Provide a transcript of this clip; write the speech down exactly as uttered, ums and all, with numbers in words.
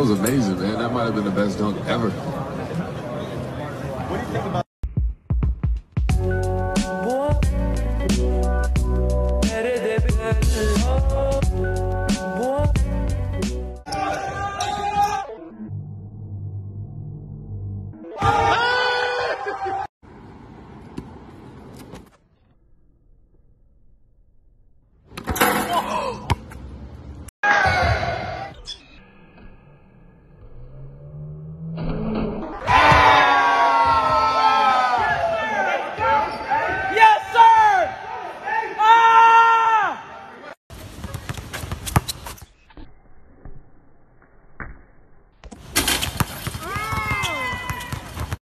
was amazing, man. That might have been the best dunk ever. What do you think about